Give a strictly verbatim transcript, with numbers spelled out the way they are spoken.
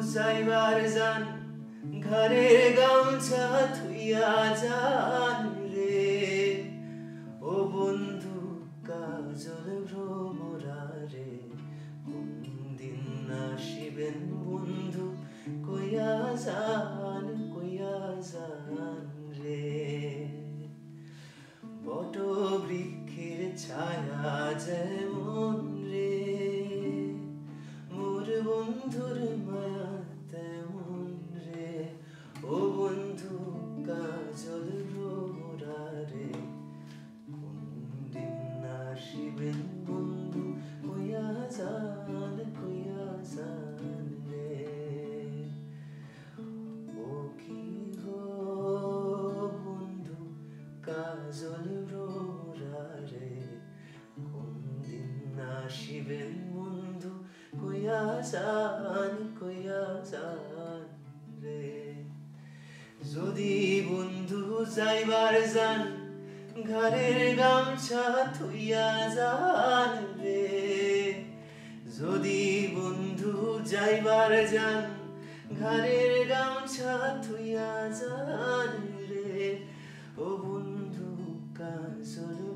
যাইবার যান ঘরের গামছা থুইয়া যান রে ও বন্ধু কাজল ভ্রমরা রে কোনদিন আসিবেন বন্ধু কইয়া যান কইয়া যান রে বট বৃক্ষের ছায়া যেমন রে মোর বন্ধুর মায়া তেমন রে ও বন্ধু কাজল ভ্রমরা রে কোনদিন আসিবেন বন্ধু কইয়া যান কইয়া যান রে ও কি গো বন্ধু কাজল ভ্রমরা রে কোনদিন আসিবেন বন্ধু কইয়া যান কইয়া যান রে যদি বন্ধু যাইবার যান ঘরের গামছা থুইয়া যান রে যদি বন্ধু যাইবার যান ঘরের গামছা থুইয়া যান রে ও বন্ধু কাজল